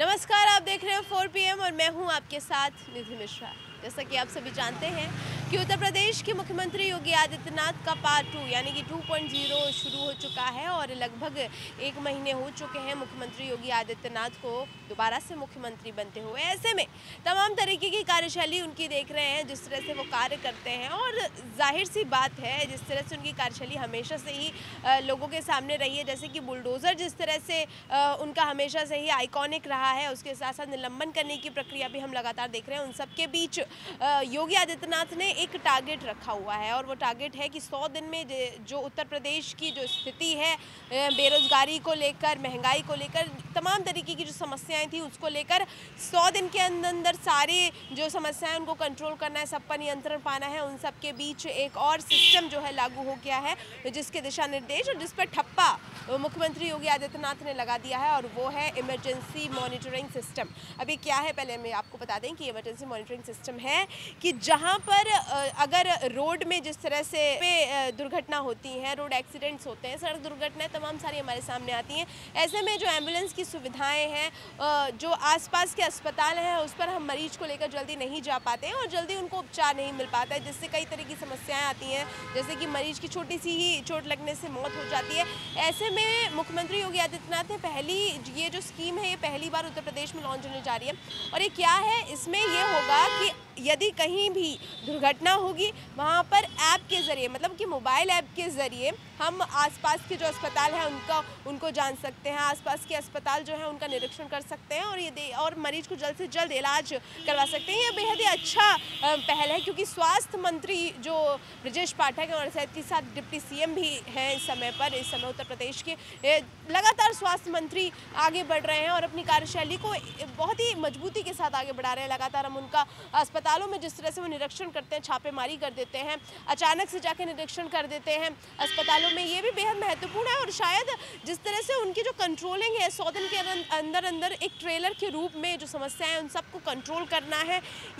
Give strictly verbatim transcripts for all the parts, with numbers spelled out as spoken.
नमस्कार, आप देख रहे हैं फोर पी एम और मैं हूं आपके साथ निधि मिश्रा। जैसा कि आप सभी जानते हैं कि उत्तर प्रदेश के मुख्यमंत्री योगी आदित्यनाथ का पार्ट टू यानी कि टू पॉइंट ज़ीरो शुरू हो चुका है और लगभग एक महीने हो चुके हैं मुख्यमंत्री योगी आदित्यनाथ को दोबारा से मुख्यमंत्री बनते हुए। ऐसे में तमाम तरीके की कार्यशैली उनकी देख रहे हैं, जिस तरह से वो कार्य करते हैं, और जाहिर सी बात है जिस तरह से उनकी कार्यशैली हमेशा से ही लोगों के सामने रही है, जैसे कि बुलडोज़र जिस तरह से उनका हमेशा से ही आइकॉनिक रहा है, उसके साथ साथ निलंबन करने की प्रक्रिया भी हम लगातार देख रहे हैं। उन सब के बीच योगी आदित्यनाथ ने एक टारगेट रखा हुआ है और वो टारगेट है कि सौ दिन में जो उत्तर प्रदेश की जो स्थिति है बेरोजगारी को लेकर, महंगाई को लेकर, तमाम तरीके की जो समस्याएं थी उसको लेकर सौ दिन के अंदर अंदर सारे जो समस्याएं उनको कंट्रोल करना है, सब पर नियंत्रण पाना है। उन सब के बीच एक और सिस्टम जो है लागू हो गया है, जिसके दिशा निर्देश और जिस पर ठप्पा मुख्यमंत्री योगी आदित्यनाथ ने लगा दिया है, और वो है इमरजेंसी मॉनिटरिंग सिस्टम। अभी क्या है, पहले मैं आपको बता दें कि इमरजेंसी मॉनिटरिंग सिस्टम है कि जहां पर अगर रोड में जिस तरह से दुर्घटना होती है, रोड एक्सीडेंट्स होते हैं, सड़क दुर्घटनाएं तमाम सारी हमारे सामने आती हैं। ऐसे में जो एम्बुलेंस की सुविधाएं हैं, जो आसपास के अस्पताल हैं, उस पर हम मरीज को लेकर जल्दी नहीं जा पाते हैं और जल्दी उनको उपचार नहीं मिल पाता है, जिससे कई तरह की समस्याएं आती हैं, जैसे कि मरीज की छोटी सी ही चोट लगने से मौत हो जाती है। ऐसे में मुख्यमंत्री योगी आदित्यनाथ ने पहली ये जो स्कीम है ये पहली बार उत्तर प्रदेश में लॉन्च होने जा रही है। और ये क्या है, इसमें ये होगा कि यदि कहीं भी दुर्घटना होगी वहाँ पर ऐप के ज़रिए, मतलब कि मोबाइल ऐप के ज़रिए हम आसपास के जो अस्पताल हैं उनका उनको जान सकते हैं, आसपास के अस्पताल जो है उनका निरीक्षण कर सकते हैं और ये और मरीज को जल्द से जल्द इलाज करवा सकते हैं। ये बेहद ही अच्छा पहल है, क्योंकि स्वास्थ्य मंत्री जो ब्रजेश पाठक हैं और साथ ही साथ डिप्टी सी एम भी हैं इस समय पर, इस समय उत्तर प्रदेश के लगातार स्वास्थ्य मंत्री आगे बढ़ रहे हैं और अपनी कार्यशैली को बहुत ही मजबूती के साथ आगे बढ़ा रहे हैं। लगातार हम उनका अस्पतालों में जिस तरह से वो निरीक्षण करते हैं, छापेमारी कर देते हैं, अचानक से जाकर निरीक्षण कर देते हैं अस्पतालों में, ये भी बेहद महत्वपूर्ण है। और शायद जिस तरह से उनकी जो कंट्रोलिंग है, सौ दिन के अंदर अंदर एक ट्रेलर के रूप में जो समस्याएं हैं उन सबको कंट्रोल करना है,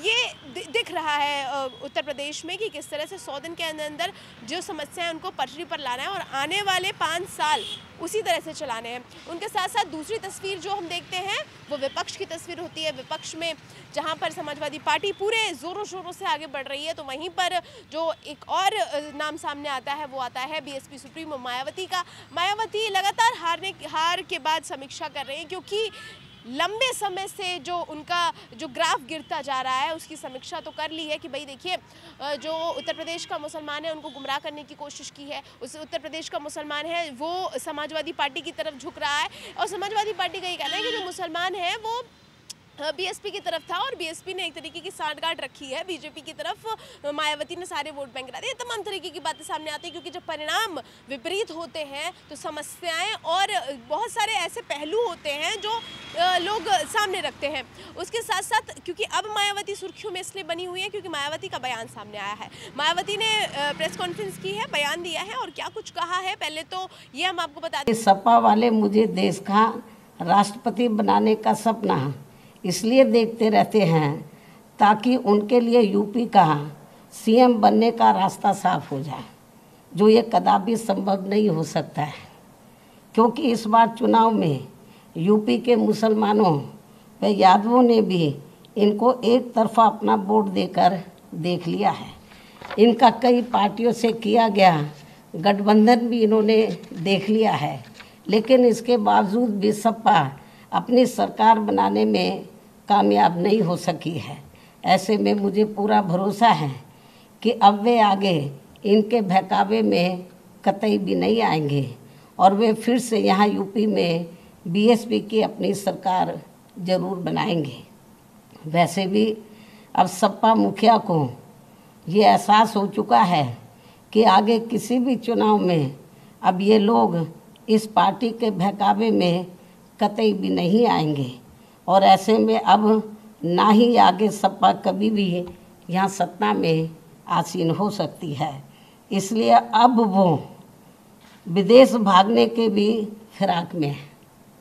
ये दिख रहा है उत्तर प्रदेश में कि किस तरह से सौ दिन के अंदर अंदर जो समस्याएं उनको पटरी पर लाना है और आने वाले पाँच साल उसी तरह से चलाने हैं। उनके साथ साथ दूसरी तस्वीर जो हम देखते हैं वो विपक्ष की तस्वीर होती है। विपक्ष में जहां पर समाजवादी पार्टी पूरे जोरों शोरों से आगे बढ़ रही है, तो वहीं पर जो एक और नाम सामने आता है वो आता है बीएसपी सुप्रीमो मायावती का। मायावती लगातार हारने हार के बाद समीक्षा कर रही है, क्योंकि लंबे समय से जो उनका जो ग्राफ गिरता जा रहा है उसकी समीक्षा तो कर ली है कि भाई देखिए, जो उत्तर प्रदेश का मुसलमान है उनको गुमराह करने की कोशिश की है, उस उत्तर प्रदेश का मुसलमान है वो समाजवादी पार्टी की तरफ झुक रहा है, और समाजवादी पार्टी का ये कहना है कि जो मुसलमान है वो बीएसपी की तरफ था और बीएसपी ने एक तरीके की सांठगांठ रखी है बीजेपी की तरफ, मायावती ने सारे वोट बैंक करा दिए। तमाम तरीके की बातें सामने आती हैं, क्योंकि जब परिणाम विपरीत होते हैं तो समस्याएं और बहुत सारे ऐसे पहलू होते हैं जो लोग सामने रखते हैं। उसके साथ साथ क्योंकि अब मायावती सुर्खियों में इसलिए बनी हुई है क्योंकि मायावती का बयान सामने आया है। मायावती ने प्रेस कॉन्फ्रेंस की है, बयान दिया है, और क्या कुछ कहा है पहले तो ये हम आपको बता दें। सपा वाले मुझे देश का राष्ट्रपति बनाने का सपना इसलिए देखते रहते हैं ताकि उनके लिए यूपी का सीएम बनने का रास्ता साफ हो जाए, जो ये कदापि संभव नहीं हो सकता है, क्योंकि इस बार चुनाव में यूपी के मुसलमानों व यादवों ने भी इनको एक तरफा अपना वोट देकर देख लिया है। इनका कई पार्टियों से किया गया गठबंधन भी इन्होंने देख लिया है, लेकिन इसके बावजूद भी सपा अपनी सरकार बनाने में कामयाब नहीं हो सकी है। ऐसे में मुझे पूरा भरोसा है कि अब वे आगे इनके बहकावे में कतई भी नहीं आएंगे और वे फिर से यहाँ यूपी में बीएसपी की अपनी सरकार ज़रूर बनाएंगे। वैसे भी अब सपा मुखिया को ये एहसास हो चुका है कि आगे किसी भी चुनाव में अब ये लोग इस पार्टी के बहकावे में कतई भी नहीं आएंगे, और ऐसे में अब ना ही आगे सपा कभी भी यहाँ सत्ता में आसीन हो सकती है। इसलिए अब वो विदेश भागने के भी फिराक में है,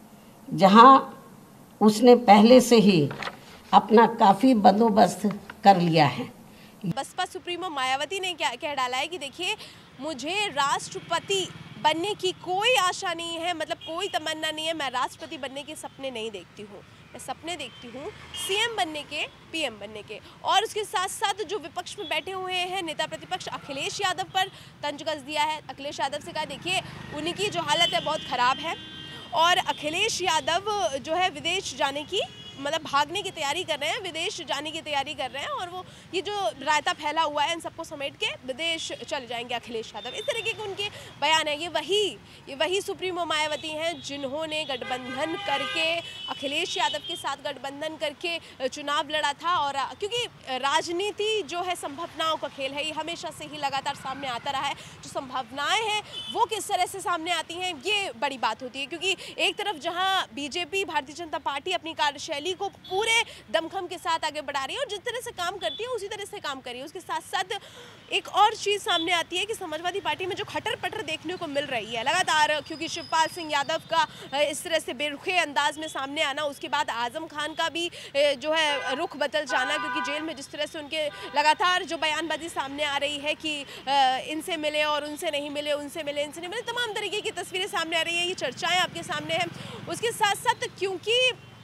जहाँ उसने पहले से ही अपना काफ़ी बंदोबस्त कर लिया है। बसपा सुप्रीमो मायावती ने क्या कह डाला है कि देखिए, मुझे राष्ट्रपति बनने की कोई आशा नहीं है, मतलब कोई तमन्ना नहीं है। मैं राष्ट्रपति बनने के सपने नहीं देखती हूँ, मैं सपने देखती हूँ सीएम बनने के, पीएम बनने के। और उसके साथ साथ जो विपक्ष में बैठे हुए हैं नेता प्रतिपक्ष अखिलेश यादव पर तंज कस दिया है। अखिलेश यादव से कहा देखिए उन्हीं की जो हालत है बहुत ख़राब है और अखिलेश यादव जो है विदेश जाने की, मतलब भागने की तैयारी कर रहे हैं, विदेश जाने की तैयारी कर रहे हैं और वो ये जो रायता फैला हुआ है इन सबको समेट के विदेश चले जाएंगे अखिलेश यादव। इस तरीके के उनके बयान है। ये वही ये वही सुप्रीमो मायावती हैं जिन्होंने गठबंधन करके अखिलेश यादव के साथ गठबंधन करके चुनाव लड़ा था। और क्योंकि राजनीति जो है संभावनाओं का खेल है, ये हमेशा से ही लगातार सामने आता रहा है। जो संभावनाएँ हैं वो किस तरह से सामने आती हैं ये बड़ी बात होती है, क्योंकि एक तरफ जहाँ बीजेपी भारतीय जनता पार्टी अपनी कार्यशैली को पूरे दमखम के साथ आगे बढ़ा रही है और जिस तरह से काम करती है उसी तरह से काम कर रही है। उसके साथ साथ एक और चीज़ सामने आती है कि समाजवादी पार्टी में जो खटर पटर देखने को मिल रही है लगातार, क्योंकि शिवपाल सिंह यादव का इस तरह से बेरुखे अंदाज में सामने आना, उसके बाद आजम खान का भी जो है रुख बदल जाना, क्योंकि जेल में जिस तरह से उनके लगातार जो बयानबाजी सामने आ रही है कि इनसे मिले और उनसे नहीं मिले, उनसे मिले इनसे नहीं मिले, तमाम तरीके की तस्वीरें सामने आ रही है, ये चर्चाएँ आपके सामने हैं। उसके साथ साथ क्योंकि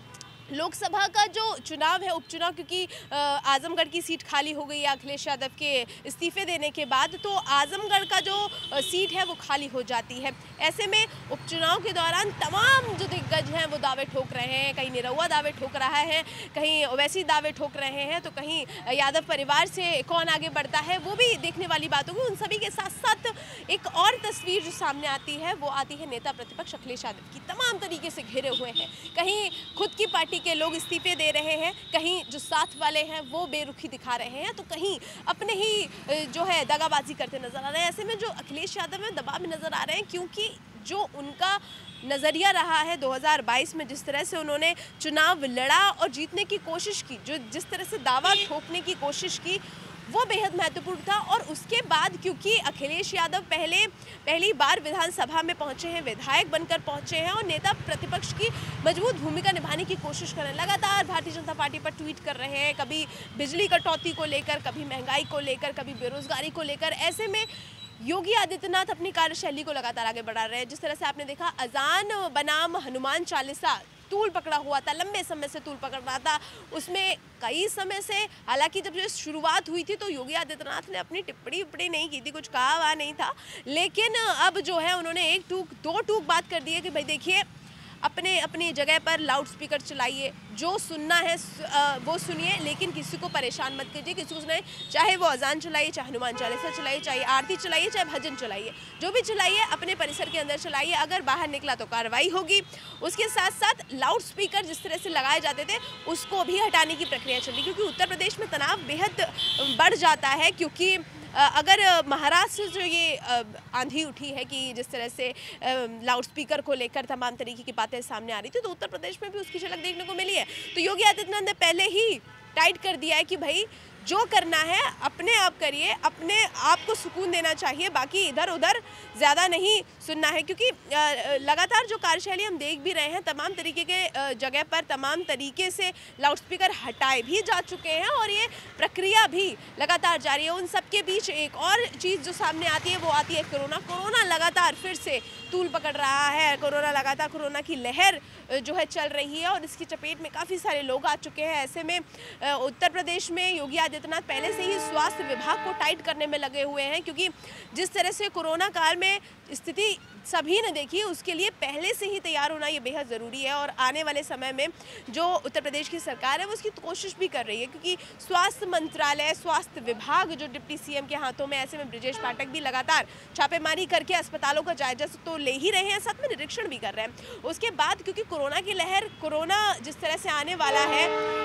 लोकसभा का जो चुनाव है, उपचुनाव, क्योंकि आजमगढ़ की सीट खाली हो गई है अखिलेश यादव के इस्तीफे देने के बाद, तो आजमगढ़ का जो सीट है वो खाली हो जाती है। ऐसे में उपचुनाव के दौरान तमाम जो दिग्गज हैं वो दावे ठोक रहे हैं, कहीं निरहुआ दावे ठोक रहा है, कहीं ओवैसी दावे ठोक रहे हैं, तो कहीं यादव परिवार से कौन आगे बढ़ता है वो भी देखने वाली बात होगी। उन सभी के साथ साथ एक और तस्वीर जो सामने आती है वो आती है नेता प्रतिपक्ष अखिलेश यादव की, तमाम तरीके से घिरे हुए हैं। कहीं खुद की पार्टी के लोग इस्तीफे दे रहे हैं, कहीं जो साथ वाले हैं वो बेरुखी दिखा रहे हैं, तो कहीं अपने ही जो है दगाबाजी करते नजर आ रहे हैं। ऐसे में जो अखिलेश यादव है दबाव में नजर आ रहे हैं, क्योंकि जो उनका नज़रिया रहा है दो हज़ार बाईस में, जिस तरह से उन्होंने चुनाव लड़ा और जीतने की कोशिश की, जो जिस तरह से दावा ठोकने की कोशिश की, वो बेहद महत्वपूर्ण था। और उसके बाद क्योंकि अखिलेश यादव पहले पहली बार विधानसभा में पहुंचे हैं, विधायक बनकर पहुंचे हैं और नेता प्रतिपक्ष की मजबूत भूमिका निभाने की कोशिश कर रहे हैं, लगातार भारतीय जनता पार्टी पर ट्वीट कर रहे हैं, कभी बिजली कटौती को लेकर, कभी महंगाई को लेकर, कभी बेरोजगारी को लेकर। ऐसे में योगी आदित्यनाथ अपनी कार्यशैली को लगातार आगे बढ़ा रहे हैं। जिस तरह से आपने देखा अजान बनाम हनुमान चालीसा तूल पकड़ा हुआ था, लंबे समय से तूल पकड़ रहा था, उसमें कई समय से, हालांकि जब जो शुरुआत हुई थी तो योगी आदित्यनाथ ने अपनी टिप्पणी विप्पणी नहीं की थी, कुछ कहा हुआ नहीं था, लेकिन अब जो है उन्होंने एक टूक दो टूक बात कर दी है कि भाई देखिए अपने अपनी जगह पर लाउड स्पीकर चलाइए, जो सुनना है वो सुनिए, लेकिन किसी को परेशान मत कीजिए, किसी को सुनाइए, चाहे वो अजान चलाइए, चाहे हनुमान चालीसा चलाइए, चाहे आरती चलाइए, चाहे भजन चलाइए, जो भी चलाइए अपने परिसर के अंदर चलाइए, अगर बाहर निकला तो कार्रवाई होगी। उसके साथ साथ लाउड स्पीकर जिस तरह से लगाए जाते थे उसको भी हटाने की प्रक्रिया चल रही, क्योंकि उत्तर प्रदेश में तनाव बेहद बढ़ जाता है, क्योंकि अगर महाराष्ट्र जो ये आंधी उठी है कि जिस तरह से लाउड स्पीकर को लेकर तमाम तरीके की बातें सामने आ रही थी, तो उत्तर प्रदेश में भी उसकी झलक देखने को मिली है। तो योगी आदित्यनाथ ने पहले ही टाइट कर दिया है कि भाई जो करना है अपने आप करिए, अपने आप को सुकून देना चाहिए, बाकी इधर उधर ज़्यादा नहीं सुनना है, क्योंकि लगातार जो कार्यशैली हम देख भी रहे हैं, तमाम तरीके के जगह पर तमाम तरीके से लाउडस्पीकर हटाए भी जा चुके हैं और ये प्रक्रिया भी लगातार जारी है। उन सब के बीच एक और चीज़ जो सामने आती है वो आती है कोरोना। कोरोना लगातार फिर से तूल पकड़ रहा है, कोरोना लगातार कोरोना की लहर जो है चल रही है और इसकी चपेट में काफ़ी सारे लोग आ चुके हैं। ऐसे में उत्तर प्रदेश में योगी आदित्यनाथ पहले से ही स्वास्थ्य विभाग को टाइट करने में लगे हुए हैं, क्योंकि जिस तरह से कोरोना काल में स्थिति सभी ने देखी, उसके लिए पहले से ही तैयार होना ये बेहद ज़रूरी है। और आने वाले समय में जो उत्तर प्रदेश की सरकार है वो उसकी कोशिश भी कर रही है, क्योंकि स्वास्थ्य मंत्रालय, स्वास्थ्य विभाग जो डिप्टी सीएम के हाथों में, ऐसे में ब्रिजेश पाठक भी लगातार छापेमारी करके अस्पतालों का जायजा तो ले ही रहे हैं, साथ में निरीक्षण भी कर रहे हैं। उसके बाद क्योंकि कोरोना की लहर, कोरोना जिस तरह से आने वाला है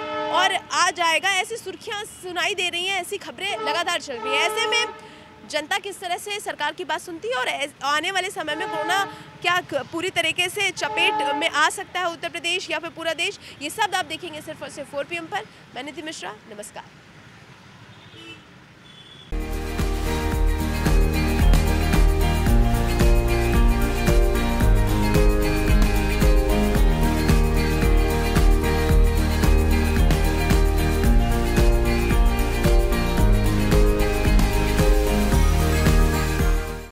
और आ जाएगा, ऐसी सुर्खियाँ सुनाई दे रही हैं, ऐसी खबरें लगातार चल रही हैं। ऐसे में जनता किस तरह से सरकार की बात सुनती है और आने वाले समय में कोरोना क्या पूरी तरीके से चपेट में आ सकता है उत्तर प्रदेश या फिर पूरा देश, ये सब आप देखेंगे सिर्फ और सिर्फ फोर पी एम पर। मैं निधि मिश्रा, नमस्कार।